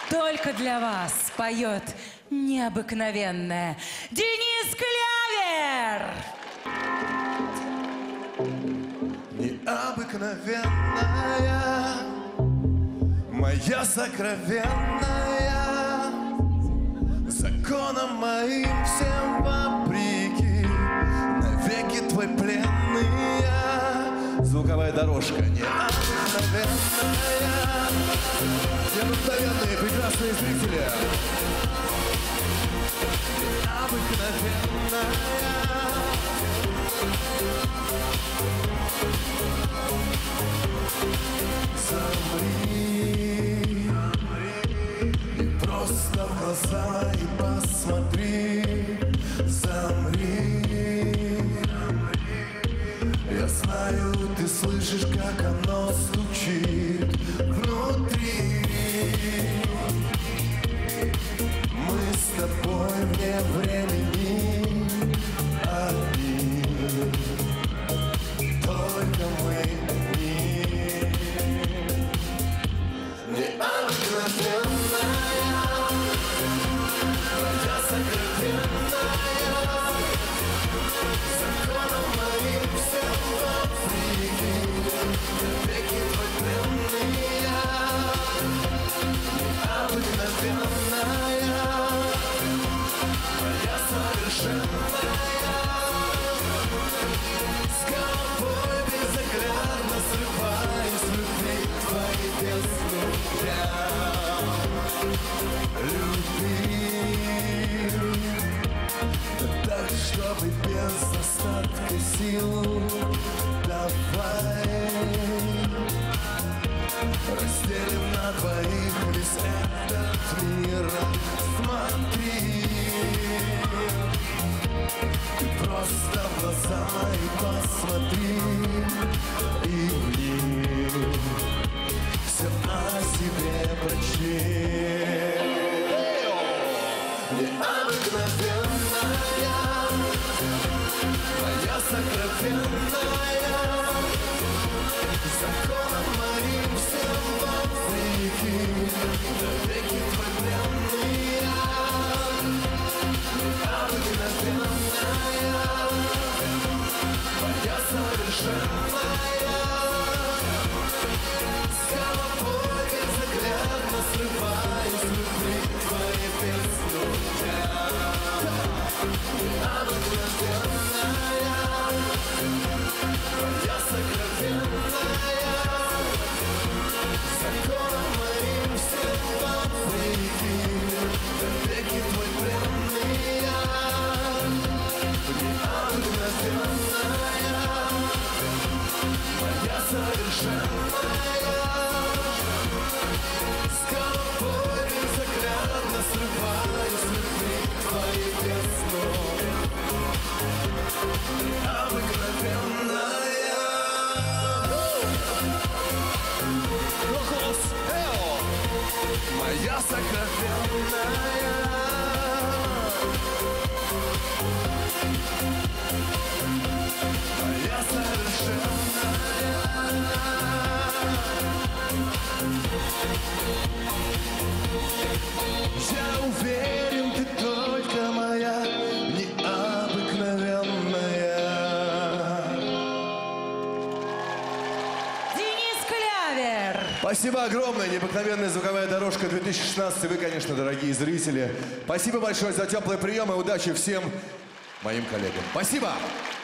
только для вас поет необыкновенная Денис Клявер! Необыкновенная, моя сокровенная, законом моим всем вопреки, навеки твой пленный я. Звуковая дорожка необыкновенная. Необыкновенные, прекрасные зрители. Необыкновенная. Замри и просто в глаза и посмотри. Замри. Я знаю, ты слышишь, как оно стучит внутри. Мы с тобой вне времени одни. Только мы одни. Необыкновенная, моя сокровенная, законом моим всем вопреки, навеки твой пленный я. Необыкновенная, моя совершенная, с головой безоглядно срываюсь внутри твои песни я. Люби, так, чтобы без остатка сил. Давай разделим на двоих весь этот мир. Смотри, ты просто в глаза мои посмотри, и в них все о себе прочти. Необыкновенная, моя сокровенная, законом моим всем вопреки, навеки твой пленный я. Необыкновенная, моя совершенная, с головой безоглядно срываюсь внутри твои песни я. Необыкновенная, моя сокровенная, законом моим всем вопреки, навеки твой пленный я. Необыкновенная, моя совершенная, с головой безоглядно срываюсь внутри твои песни. Необыкновенная. Моя сокровенная, моя совершенная. Я уверен, ты только моя необыкновенная. Денис Клявер! Спасибо огромное. Необыкновенная звуковая дорожка 2016. Вы, конечно, дорогие зрители. Спасибо большое за теплый прием и удачи всем моим коллегам. Спасибо!